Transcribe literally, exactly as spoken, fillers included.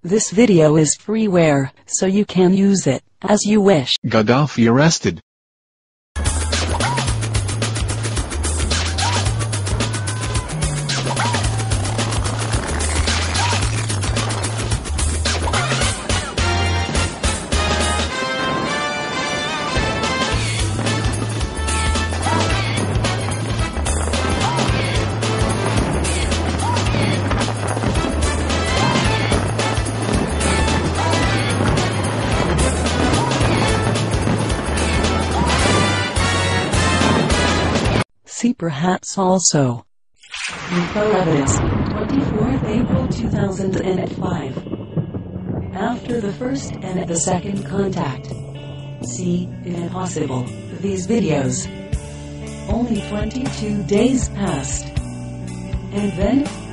This video is freeware, so you can use it as you wish. Gaddafi arrested. See perhaps also. Info evidence, twenty-fourth April two thousand five. After the first and the second contact. See, if possible, these videos. Only twenty-two days passed. And then,